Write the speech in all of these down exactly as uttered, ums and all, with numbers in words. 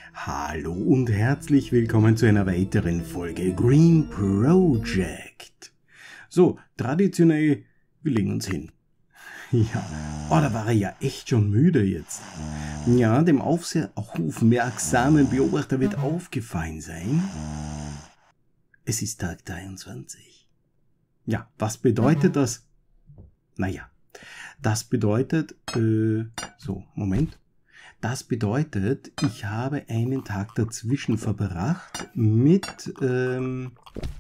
Hallo und herzlich willkommen zu einer weiteren Folge Green Project. So, traditionell, wir legen uns hin. Ja, oh, da war er ja echt schon müde jetzt. Ja, dem aufse- aufmerksamen Beobachter wird aufgefallen sein, es ist Tag dreiundzwanzig. Ja, was bedeutet das? Naja, das bedeutet, äh, so, Moment. Das bedeutet, ich habe einen Tag dazwischen verbracht mit, ähm,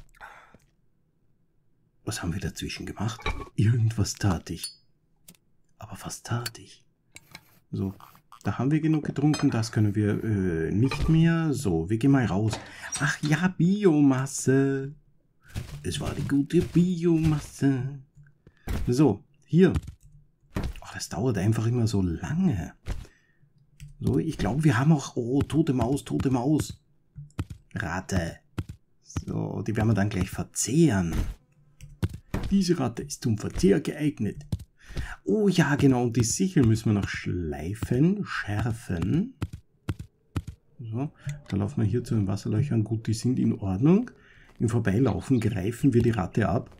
was haben wir dazwischen gemacht? Irgendwas tat ich. Aber was tat ich? So, da haben wir genug getrunken, das können wir äh, nicht mehr. So, wir gehen mal raus. Ach ja, Biomasse. Es war die gute Biomasse. So, hier. Ach, das dauert einfach immer so lange. So, ich glaube, wir haben auch... Oh, tote Maus, tote Maus. Ratte. So, die werden wir dann gleich verzehren. Diese Ratte ist zum Verzehr geeignet. Oh ja, genau, und die Sichel müssen wir noch schleifen, schärfen. So, da laufen wir hier zu den Wasserlöchern. Gut, die sind in Ordnung. Im Vorbeilaufen greifen wir die Ratte ab.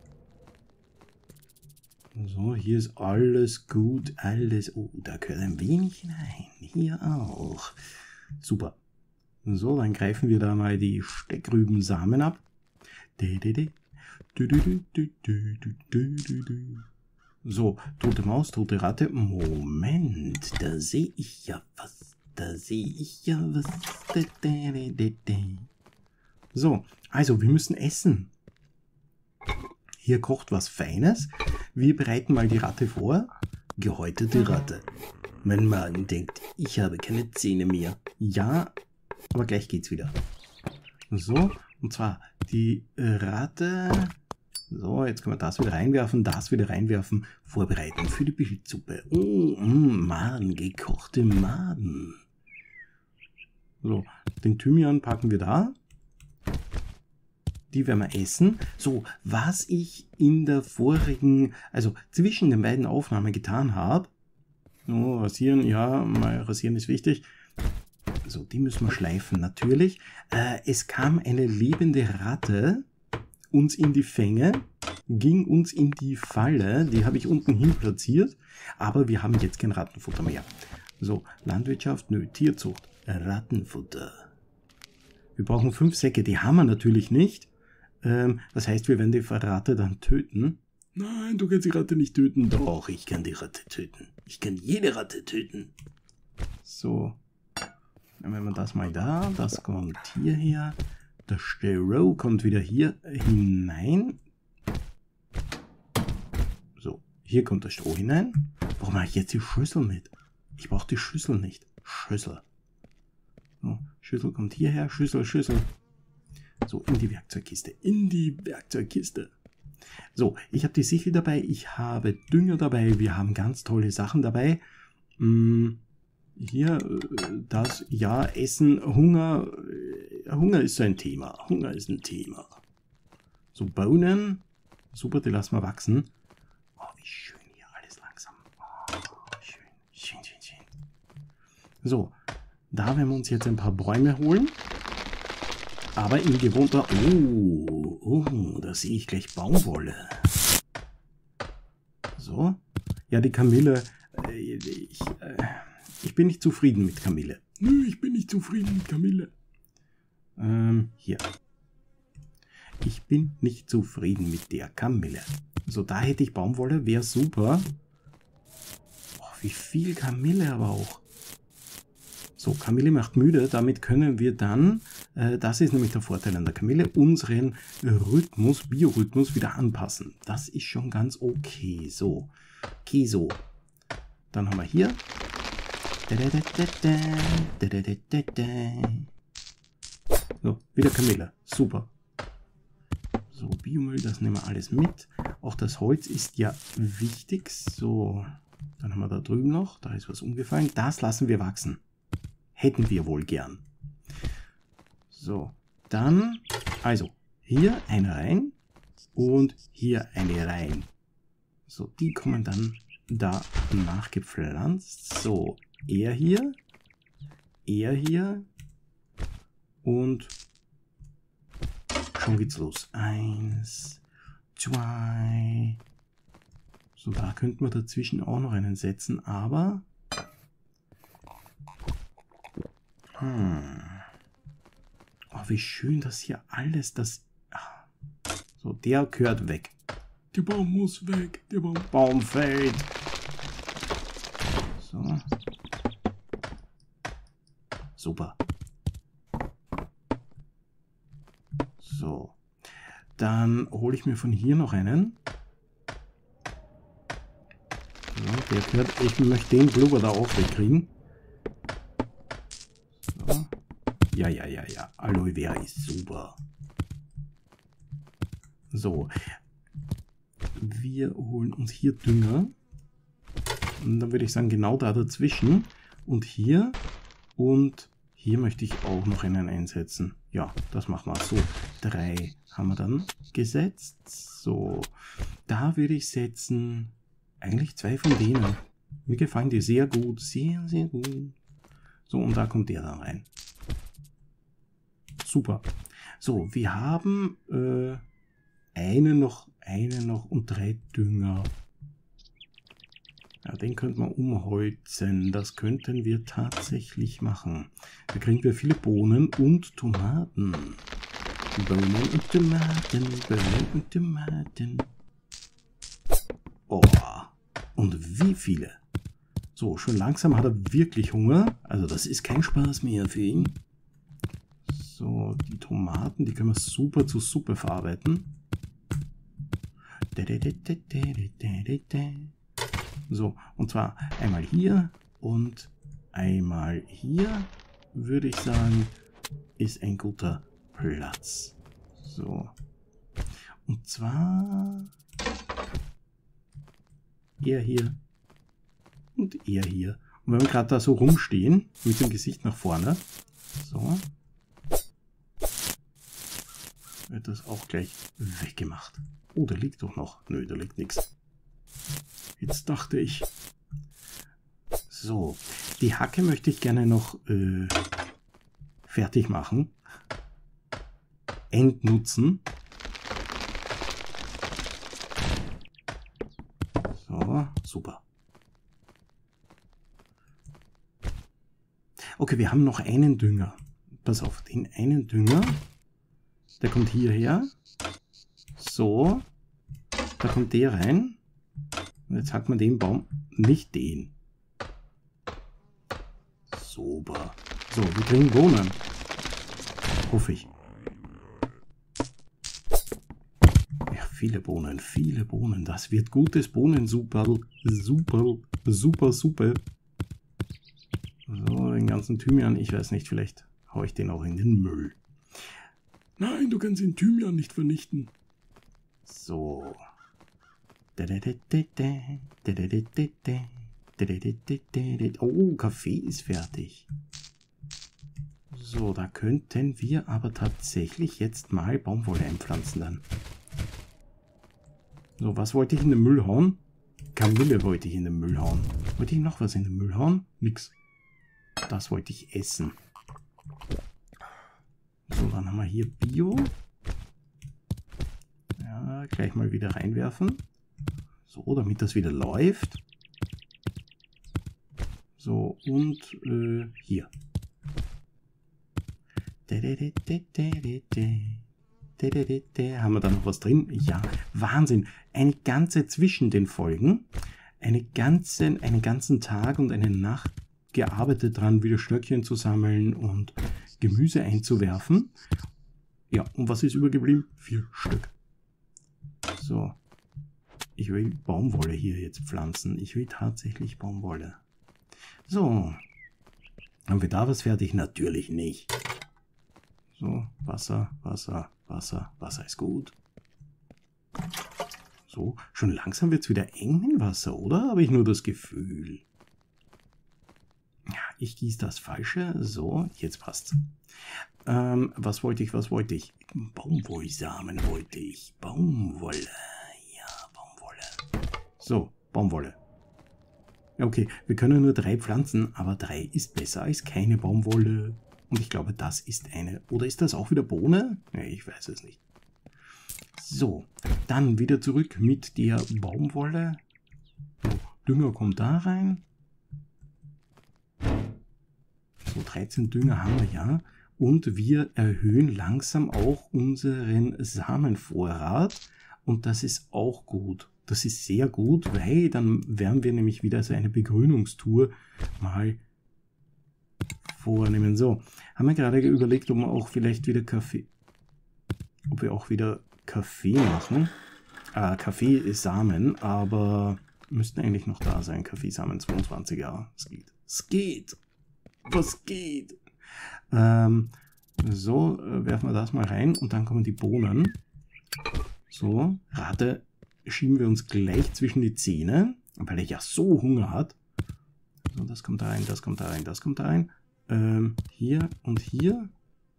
So, hier ist alles gut, alles... Oh, da gehört ein wenig rein. Hier auch. Super. So, dann greifen wir da mal die Steckrübensamen ab. So, tote Maus, tote Ratte. Moment, da sehe ich ja was. Da sehe ich ja was. So, also wir müssen essen. Hier kocht was Feines. Wir bereiten mal die Ratte vor. Gehäutete Ratte. Mein Magen denkt, ich habe keine Zähne mehr. Ja, aber gleich geht's wieder. So, und zwar die Ratte. So, jetzt können wir das wieder reinwerfen, das wieder reinwerfen. Vorbereiten für die Bildsuppe. Oh, mm, Maden, gekochte Maden. So, den Thymian packen wir da. Die werden wir essen. So, was ich in der vorigen, also zwischen den beiden Aufnahmen getan habe. So, rasieren, ja, mal rasieren ist wichtig. So, die müssen wir schleifen, natürlich. Äh, es kam eine lebende Ratte uns in die Fänge, ging uns in die Falle. Die habe ich unten hin platziert. Aber wir haben jetzt kein Rattenfutter mehr. So, Landwirtschaft, nö, Tierzucht, Rattenfutter. Wir brauchen fünf Säcke, die haben wir natürlich nicht. Ähm, das heißt, wir werden die Ratte dann töten. Nein, du kannst die Ratte nicht töten. Doch, ich kann die Ratte töten. Ich kann jede Ratte töten. So. Dann haben wir das mal da. Das kommt hierher. Das Stroh kommt wieder hier hinein. So, hier kommt das Stroh hinein. Warum mache ich jetzt die Schüssel mit? Ich brauche die Schüssel nicht. Schüssel. So, Schüssel kommt hierher. Schüssel, Schüssel. So, in die Werkzeugkiste. In die Werkzeugkiste. So, ich habe die Sichel dabei. Ich habe Dünger dabei. Wir haben ganz tolle Sachen dabei. Hm, hier, das, ja, Essen, Hunger. Hunger ist so ein Thema. Hunger ist ein Thema. So, Bohnen. Super, die lassen wir wachsen. Oh, wie schön hier alles langsam. Oh, schön, schön, schön, schön. So, da werden wir uns jetzt ein paar Bäume holen. Aber in gewohnter... Oh, oh, da sehe ich gleich Baumwolle. So. Ja, die Kamille... Äh, ich, äh, ich bin nicht zufrieden mit Kamille. Nö, ich bin nicht zufrieden mit Kamille. Ähm, hier. Ich bin nicht zufrieden mit der Kamille. So, da hätte ich Baumwolle, wäre super. Oh, wie viel Kamille aber auch. So, Kamille macht müde, damit können wir dann, äh, das ist nämlich der Vorteil an der Kamille, unseren Rhythmus, Biorhythmus wieder anpassen. Das ist schon ganz okay. So, okay, so. Dann haben wir hier. So, wieder Kamille. Super. So, Biomüll, das nehmen wir alles mit. Auch das Holz ist ja wichtig. So, dann haben wir da drüben noch, da ist was umgefallen. Das lassen wir wachsen. Hätten wir wohl gern. So, dann, also, hier eine rein und hier eine rein. So, die kommen dann da nachgepflanzt. So, er hier, er hier, Und schon geht's los. Eins, zwei. So, da könnten wir dazwischen auch noch einen setzen, aber... Hm. Oh, wie schön, dass hier alles das... So, der gehört weg. Der Baum muss weg. Der Baum, Baum fällt. So. Super. So. Dann hole ich mir von hier noch einen. So, der gehört... Ich möchte den Blubber da auch wegkriegen. So. Ja, ja, ja, ja. Aloe Vera ist super. So. Wir holen uns hier Dünger. Und dann würde ich sagen, genau da dazwischen. Und hier. Und hier möchte ich auch noch einen einsetzen. Ja, das machen wir. So, drei haben wir dann gesetzt. So, da würde ich setzen, eigentlich zwei von denen. Mir gefallen die sehr gut. Sehr, sehr gut. So, und da kommt der dann rein. Super. So, wir haben äh, eine noch, eine noch und drei Dünger. Ja, den könnten wir umholzen. Das könnten wir tatsächlich machen. Da kriegen wir viele Bohnen und Tomaten. Bohnen und Tomaten, Bohnen und Tomaten. Oh, und wie viele? So, schon langsam hat er wirklich Hunger. Also das ist kein Spaß mehr für ihn. So, die Tomaten, die können wir super zur Suppe verarbeiten. So, und zwar einmal hier und einmal hier, würde ich sagen, ist ein guter Platz. So. Und zwar er hier und er hier. Und wenn wir gerade da so rumstehen, mit dem Gesicht nach vorne, so, wird das auch gleich weggemacht. Oh, da liegt doch noch. Nö, da liegt nichts. Jetzt dachte ich... So, die Hacke möchte ich gerne noch äh, fertig machen. Entnutzen. So, super. Okay, wir haben noch einen Dünger. Pass auf, den einen Dünger. Der kommt hierher. So. Da kommt der rein. Und jetzt hat man den Baum, nicht den. Super. So, wir kriegen Bohnen. Hoffe ich. Ja, viele Bohnen, viele Bohnen. Das wird gutes Bohnensuper. Super, super, super. So, den ganzen Thymian, ich weiß nicht, vielleicht haue ich den auch in den Müll. Nein, du kannst den Thymian nicht vernichten. So. Oh, Kaffee ist fertig. So, da könnten wir aber tatsächlich jetzt mal Baumwolle einpflanzen dann. So, was wollte ich in den Müll hauen? Kamille wollte ich in den Müll hauen. Wollte ich noch was in den Müll hauen? Nix. Das wollte ich essen. So, dann haben wir hier Bio. Ja, gleich mal wieder reinwerfen. So, damit das wieder läuft. So, und äh, hier. Haben wir da noch was drin? Ja, Wahnsinn. Eine ganze zwischen den Folgen. Eine ganze, einen ganzen Tag und eine Nacht gearbeitet dran, wieder Stöckchen zu sammeln und Gemüse einzuwerfen. Ja, und was ist übergeblieben? Vier Stück. So. Ich will Baumwolle hier jetzt pflanzen. Ich will tatsächlich Baumwolle. So. Haben wir da was fertig? Natürlich nicht. So, Wasser, Wasser, Wasser. Wasser ist gut. So, schon langsam wird es wieder eng mit Wasser, oder? Habe ich nur das Gefühl. Ja, ich gieße das Falsche. So, jetzt passt's. Ähm, was wollte ich, was wollte ich? Baumwollsamen wollte ich. Baumwolle. Ja, Baumwolle. So, Baumwolle. Okay, wir können nur drei pflanzen, aber drei ist besser als keine Baumwolle. Und ich glaube, das ist eine. Oder ist das auch wieder Bohne? Ja, ich weiß es nicht. So, dann wieder zurück mit der Baumwolle. So, Dünger kommt da rein. So, dreizehn Dünger haben wir ja. Und wir erhöhen langsam auch unseren Samenvorrat. Und das ist auch gut. Das ist sehr gut, weil dann werden wir nämlich wieder so eine Begrünungstour mal vornehmen. So, haben wir gerade überlegt, ob wir auch vielleicht wieder Kaffee, ob wir auch wieder Kaffee machen. Äh, Kaffeesamen, aber müssten eigentlich noch da sein. Kaffeesamen zweiundzwanzig, ja, es geht. Es geht. Was geht? Ähm, so, äh, werfen wir das mal rein und dann kommen die Bohnen. So, Rate schieben wir uns gleich zwischen die Zähne, weil er ja so Hunger hat. So, das kommt da rein, das kommt da rein, das kommt da rein. Ähm, hier und hier.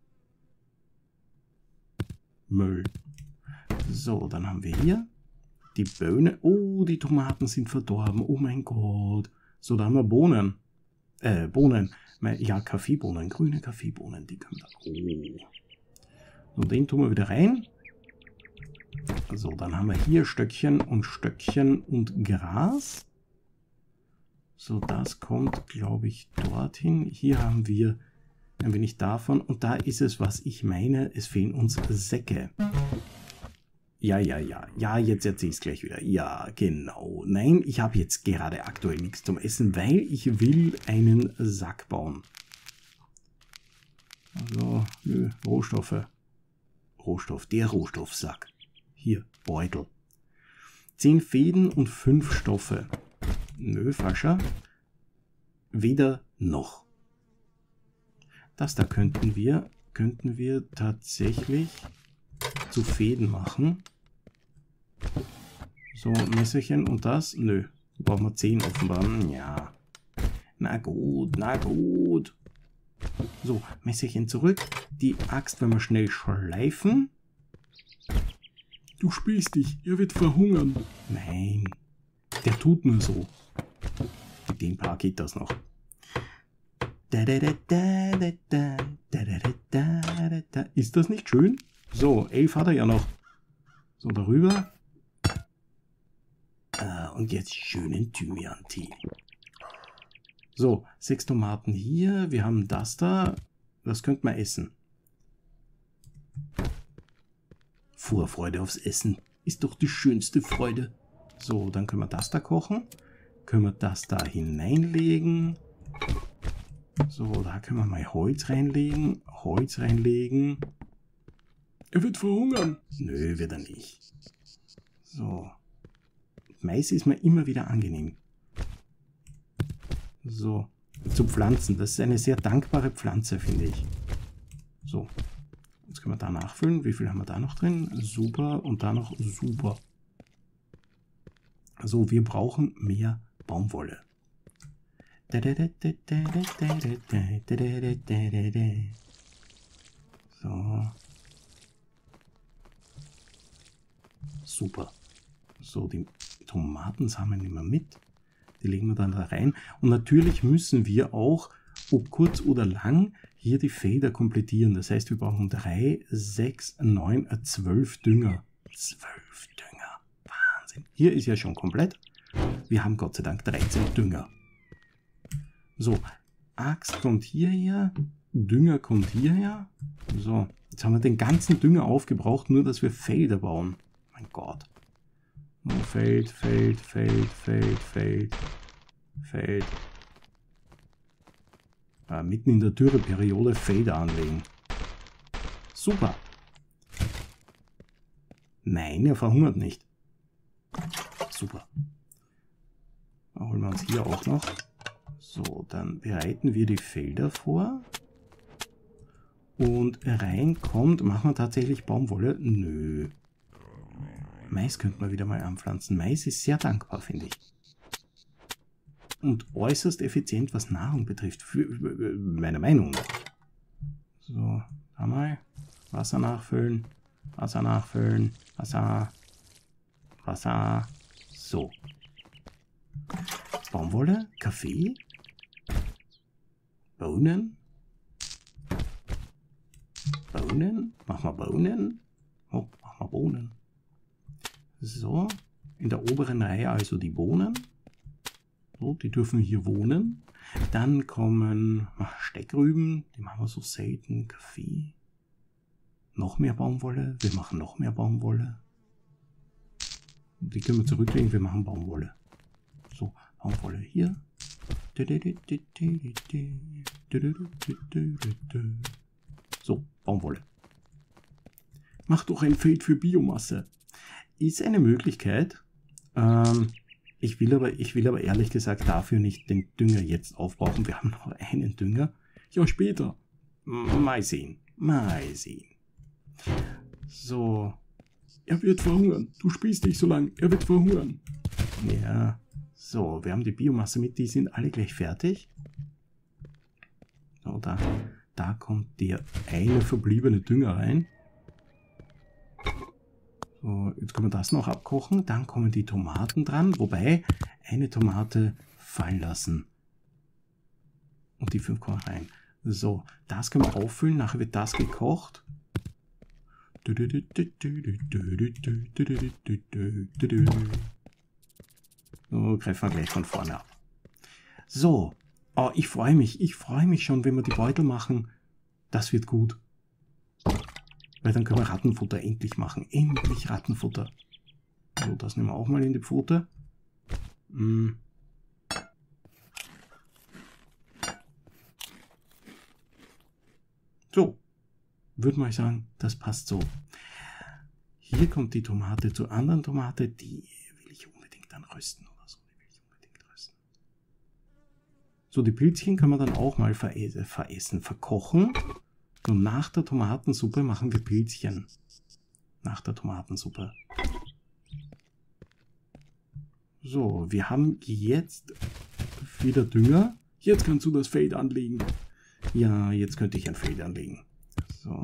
Müll. So, dann haben wir hier die Bohnen. Oh, die Tomaten sind verdorben. Oh mein Gott. So, da haben wir Bohnen. Äh, Bohnen. Ja, Kaffeebohnen, grüne Kaffeebohnen, die können wir. Oh. So, den tun wir wieder rein. So, dann haben wir hier Stöckchen und Stöckchen und Gras. So, das kommt, glaube ich, dorthin. Hier haben wir ein wenig davon. Und da ist es, was ich meine. Es fehlen uns Säcke. Ja, ja, ja. Ja, jetzt erzähle ich es gleich wieder. Ja, genau. Nein, ich habe jetzt gerade aktuell nichts zum Essen, weil ich will einen Sack bauen. Also, nö, Rohstoffe. Rohstoff, der Rohstoffsack. Hier, Beutel. Zehn Fäden und fünf Stoffe. Nö, falscher. Weder noch. Das da könnten wir, könnten wir tatsächlich zu Fäden machen. So, Messerchen und das. Nö, brauchen wir zehn offenbar. Ja. Na gut, na gut. So, Messerchen zurück. Die Axt werden wir schnell schleifen. Du spielst dich, er wird verhungern. Nein, der tut nur so. Mit dem Paar geht das noch. Ist das nicht schön? So, elf hat er ja noch. So, darüber. Ah, und jetzt schönen Thymian-Tee. So, sechs Tomaten hier. Wir haben das da. Das könnte man essen. Vorfreude aufs Essen ist doch die schönste Freude. So, dann können wir das da kochen. Können wir das da hineinlegen. So, da können wir mal Holz reinlegen. Holz reinlegen. Er wird verhungern. Nö, wird er nicht. So. Mais ist mir immer wieder angenehm. So. Zu pflanzen. Das ist eine sehr dankbare Pflanze, finde ich. So. Jetzt können wir da nachfüllen. Wie viel haben wir da noch drin? Super. Und da noch super. So, wir brauchen mehr Baumwolle. So. Super. So, die Tomatensamen nehmen wir mit. Die legen wir dann da rein. Und natürlich müssen wir auch, ob kurz oder lang, hier die Felder komplettieren. Das heißt, wir brauchen drei, sechs, neun, zwölf Dünger. zwölf Dünger. Wahnsinn. Hier ist ja schon komplett. Wir haben Gott sei Dank dreizehn Dünger. So, Axt kommt hierher. Dünger kommt hierher. So, jetzt haben wir den ganzen Dünger aufgebraucht, nur dass wir Felder bauen. Mein Gott. Oh, Feld, Feld, Feld, Feld, Feld, Feld. Ja, mitten in der Dürreperiode Felder anlegen. Super. Nein, er verhungert nicht. Super. Dann holen wir uns hier auch noch. So, dann bereiten wir die Felder vor. Und rein kommt, machen wir tatsächlich Baumwolle? Nö. Mais könnte man wieder mal anpflanzen. Mais ist sehr dankbar, finde ich. Und äußerst effizient, was Nahrung betrifft. Für, für meine Meinung. So, einmal Wasser nachfüllen. Wasser nachfüllen. Wasser. Wasser. So. Baumwolle, Kaffee, Bohnen. Bohnen. Machen wir Bohnen. Oh, machen wir Bohnen. So, in der oberen Reihe also die Bohnen. So, die dürfen hier wohnen. Dann kommen ach, Steckrüben, die machen wir so selten. Kaffee. Noch mehr Baumwolle. Wir machen noch mehr Baumwolle. Die können wir zurücklegen, wir machen Baumwolle. So, Baumwolle hier. So, Baumwolle. Mach doch ein Feld für Biomasse. Ist eine Möglichkeit. Ähm, ich, will aber, ich will aber ehrlich gesagt dafür nicht den Dünger jetzt aufbrauchen. Wir haben noch einen Dünger. Ja, später. Mal sehen. Mal sehen. So. Er wird verhungern. Du spielst nicht so lang. Er wird verhungern. Ja. So, wir haben die Biomasse mit. Die sind alle gleich fertig. So, da, da kommt der eine verbliebene Dünger rein. So, jetzt können wir das noch abkochen. Dann kommen die Tomaten dran. Wobei, eine Tomate fallen lassen. Und die fünf kommen rein. So, das können wir auffüllen. Nachher wird das gekocht. So, greifen wir gleich von vorne ab. So, oh, ich freue mich. Ich freue mich schon, wenn wir die Beutel machen. Das wird gut. Weil dann können wir Rattenfutter endlich machen. Endlich Rattenfutter. So, das nehmen wir auch mal in die Pfote. Mm. So, würde mal sagen, das passt so. Hier kommt die Tomate zur anderen Tomate. Die will ich unbedingt dann rösten oder so. Die will ich unbedingt rösten. So, die Pilzchen können wir dann auch mal veressen, veressen verkochen. Und nach der Tomatensuppe machen wir Pilzchen. Nach der Tomatensuppe. So, wir haben jetzt wieder Dünger. Jetzt kannst du das Feld anlegen. Ja, jetzt könnte ich ein Feld anlegen. So.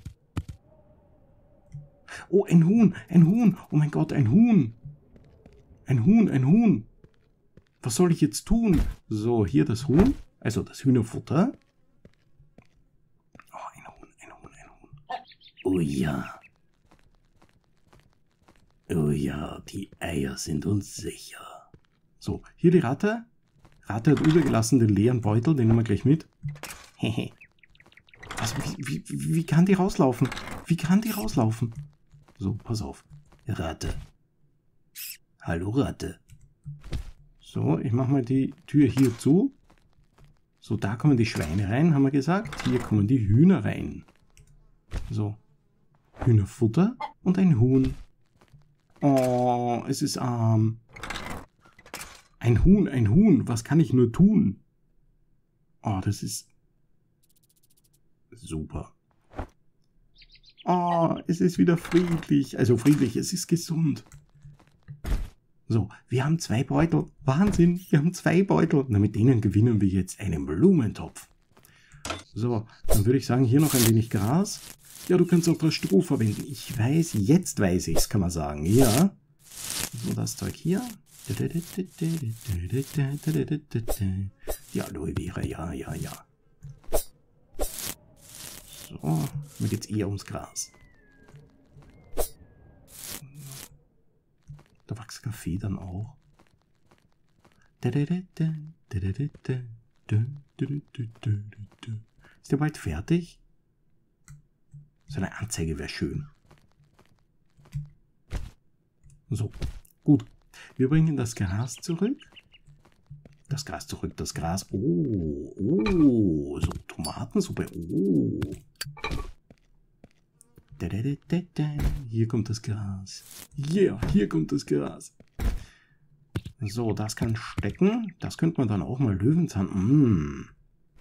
Oh, ein Huhn, ein Huhn. Oh mein Gott, ein Huhn. Ein Huhn, ein Huhn. Was soll ich jetzt tun? So, hier das Huhn. Also das Hühnerfutter. Oh ja. Oh ja, die Eier sind uns sicher. So, hier die Ratte. Ratte hat übergelassen den leeren Beutel, den nehmen wir gleich mit. Hehe. Also, wie, wie, wie kann die rauslaufen? Wie kann die rauslaufen? So, pass auf. Ratte. Hallo Ratte. So, ich mache mal die Tür hier zu. So, da kommen die Schweine rein, haben wir gesagt. Hier kommen die Hühner rein. So. Hühnerfutter und ein Huhn. Oh, es ist arm. Ein Huhn, ein Huhn. Was kann ich nur tun? Oh, das ist super. Oh, es ist wieder friedlich. Also friedlich, es ist gesund. So, wir haben zwei Beutel. Wahnsinn, wir haben zwei Beutel. Na, mit denen gewinnen wir jetzt einen Blumentopf. So, dann würde ich sagen, hier noch ein wenig Gras. Ja, du kannst auch das Stroh verwenden. Ich weiß, jetzt weiß ich es, kann man sagen. Ja. So, das Zeug hier. Die Aloe Vera, ja, ja, ja. So, mir geht's eher ums Gras. Da wächst Kaffee dann auch. Ist der bald fertig? So eine Anzeige wäre schön. So, gut. Wir bringen das Gras zurück. Das Gras zurück, das Gras. Oh, oh, so Tomatensuppe. Oh. Da, da, da, da, da. Hier kommt das Gras. Ja, yeah, hier kommt das Gras. So, das kann stecken. Das könnte man dann auch mal Löwenzahn. Mm.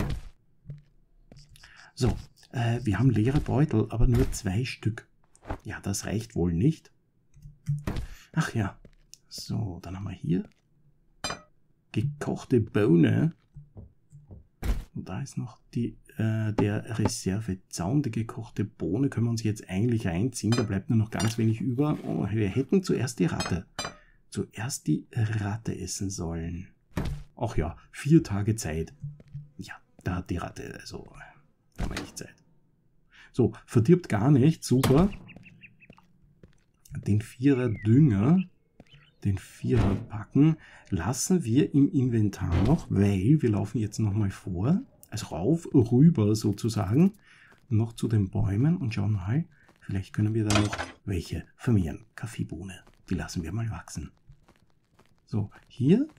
So. Äh, wir haben leere Beutel, aber nur zwei Stück. Ja, das reicht wohl nicht. Ach ja. So, dann haben wir hier gekochte Bohne. Und da ist noch die, äh, der Reservezaun. Die gekochte Bohne können wir uns jetzt eigentlich reinziehen. Da bleibt nur noch ganz wenig über. Oh, wir hätten zuerst die Ratte. Zuerst die Ratte essen sollen. Ach ja, vier Tage Zeit. Ja, da hat die Ratte, also, da haben wir nicht Zeit. So, verdirbt gar nicht. Super. Den Vierer Dünger, den Vierer Packen lassen wir im Inventar noch, weil wir laufen jetzt nochmal vor, also rauf, rüber sozusagen, noch zu den Bäumen und schauen mal, vielleicht können wir da noch welche vermehren. Kaffeebohne, die lassen wir mal wachsen. So, hier.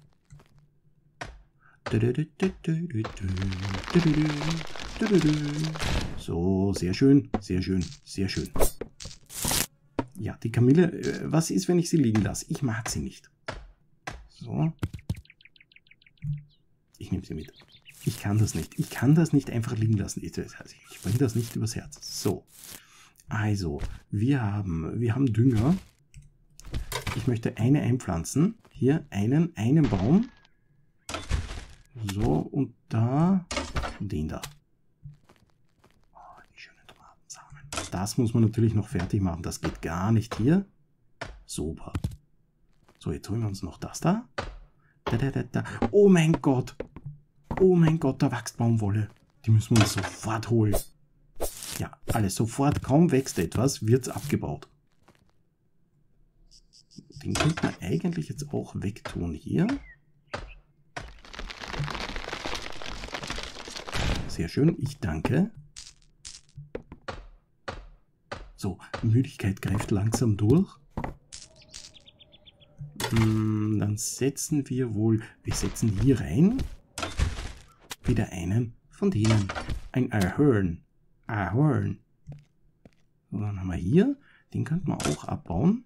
So, sehr schön, sehr schön, sehr schön. Ja, die Kamille, äh, was ist, wenn ich sie liegen lasse? Ich mag sie nicht. So. Ich nehme sie mit. Ich kann das nicht. Ich kann das nicht einfach liegen lassen. Ich, ich bringe das nicht übers Herz. So. Also, wir haben, wir haben Dünger. Ich möchte eine einpflanzen. Hier einen, einen Baum. So, und da den da. Das muss man natürlich noch fertig machen. Das geht gar nicht hier. Super. So, jetzt holen wir uns noch das da. Da, da, da, da. Oh mein Gott. Oh mein Gott, da wächst Baumwolle. Die müssen wir uns sofort holen. Ja, alles sofort. Kaum wächst etwas, wird es abgebaut. Den könnte man eigentlich jetzt auch wegtun hier. Sehr schön, ich danke. So, Müdigkeit greift langsam durch. Hm, dann setzen wir wohl, wir setzen hier rein wieder einen von denen. Ein Ahorn. Ahorn. Und dann haben wir hier, den könnten wir auch abbauen.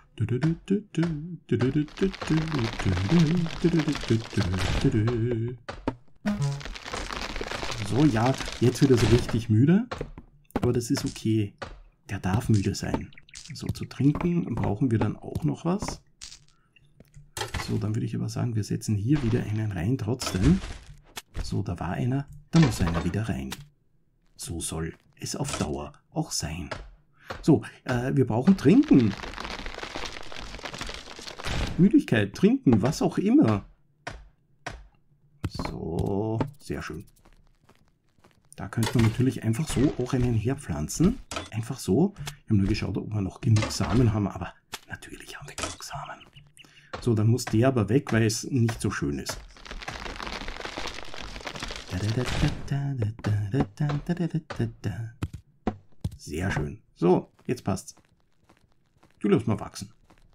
So, ja, jetzt wird er so richtig müde, aber das ist okay. Der darf müde sein. So, zu trinken brauchen wir dann auch noch was. So, dann würde ich aber sagen, wir setzen hier wieder einen rein trotzdem. So, da war einer, da muss einer wieder rein. So soll es auf Dauer auch sein. So, äh, wir brauchen Trinken. Müdigkeit, Trinken, was auch immer. So, sehr schön. Da könnte man natürlich einfach so auch einen herpflanzen. Einfach so. Wir haben nur geschaut, ob wir noch genug Samen haben, aber natürlich haben wir genug Samen. So, dann muss der aber weg, weil es nicht so schön ist. Sehr schön. So, jetzt passt's. Du lässt mal wachsen.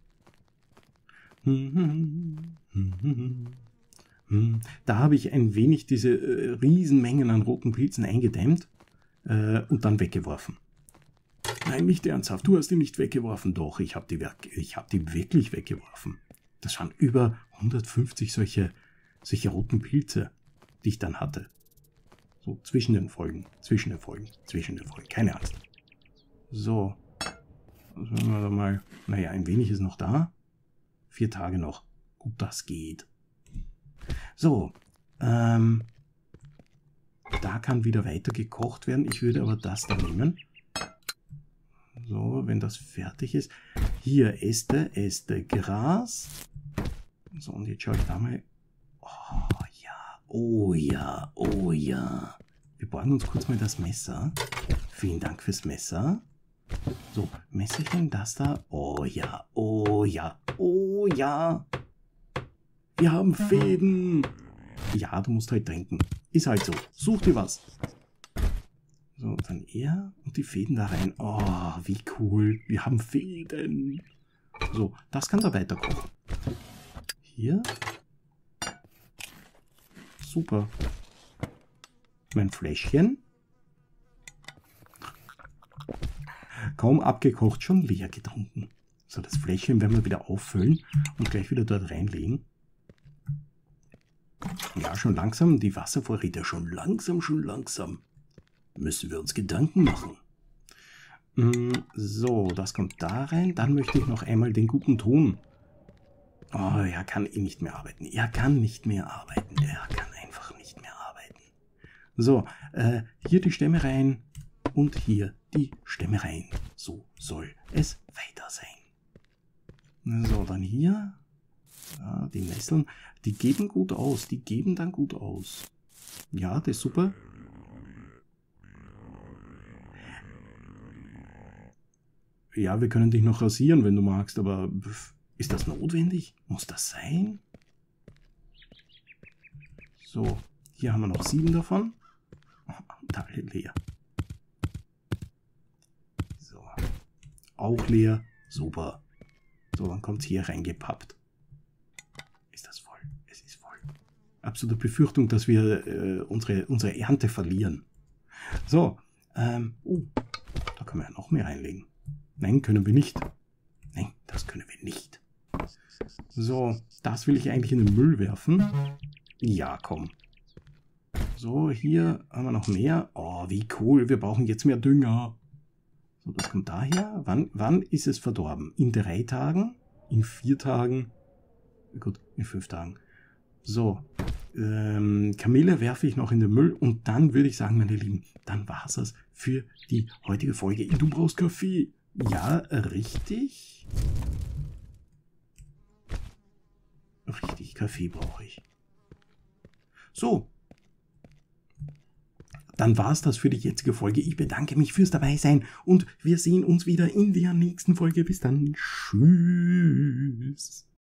Da habe ich ein wenig diese äh, Riesenmengen an roten Pilzen eingedämmt äh, und dann weggeworfen. Nein, nicht ernsthaft, du hast die nicht weggeworfen. Doch, ich habe die, ich hab die wirklich weggeworfen. Das waren über hundertfünfzig solche, solche roten Pilze, die ich dann hatte. So, zwischen den Folgen, zwischen den Folgen, zwischen den Folgen, keine Angst. So, sagen wir mal, naja, ein wenig ist noch da. Vier Tage noch. Gut, das geht. So, ähm, da kann wieder weiter gekocht werden. Ich würde aber das da nehmen. So, wenn das fertig ist. Hier Äste, Äste, Gras. So, und jetzt schaue ich da mal. Oh ja, oh ja, oh ja. Wir borgen uns kurz mal das Messer. Vielen Dank fürs Messer. So, Messerchen, das da. Oh ja, oh ja, oh ja. Wir haben Fäden. Ja, du musst halt trinken. Ist halt so. Such dir was. So, dann er und die Fäden da rein. Oh, wie cool. Wir haben Fäden. So, das kann da weiter kochen. Hier. Super. Mein Fläschchen. Kaum abgekocht, schon leer getrunken. So, das Fläschchen werden wir wieder auffüllen und gleich wieder dort reinlegen. Ja, schon langsam, die Wasservorräte, schon langsam, schon langsam. Müssen wir uns Gedanken machen. So, das kommt da rein. Dann möchte ich noch einmal den guten Ton. Oh, er kann eh nicht mehr arbeiten. Er kann nicht mehr arbeiten. Er kann einfach nicht mehr arbeiten. So, äh, hier die Stämme rein und hier die Stämme rein. So soll es weiter sein. So, dann hier. Ja, die Nesseln, die geben gut aus. Die geben dann gut aus. Ja, das ist super. ja, wir können dich noch rasieren, wenn du magst, aber ist das notwendig? Muss das sein? So, hier haben wir noch sieben davon. Und alle leer. So, auch leer. Super. So, dann kommt es hier reingepappt. Ist das voll? Es ist voll. Absolute Befürchtung, dass wir äh, unsere, unsere Ernte verlieren. So, ähm, oh, da können wir ja noch mehr reinlegen. Nein, können wir nicht. Nein, das können wir nicht. So, das will ich eigentlich in den Müll werfen. Ja, komm. So, hier haben wir noch mehr. Oh, wie cool. Wir brauchen jetzt mehr Dünger. So, das kommt daher. Wann, wann ist es verdorben? In drei Tagen? In vier Tagen? Gut, in fünf Tagen. So, ähm, Kamille werfe ich noch in den Müll und dann würde ich sagen, meine Lieben, dann war es das für die heutige Folge. Du brauchst Kaffee. Ja, richtig. Richtig, Kaffee brauche ich. So. Dann war es das für die jetzige Folge. Ich bedanke mich fürs Dabeisein und wir sehen uns wieder in der nächsten Folge. Bis dann. Tschüss.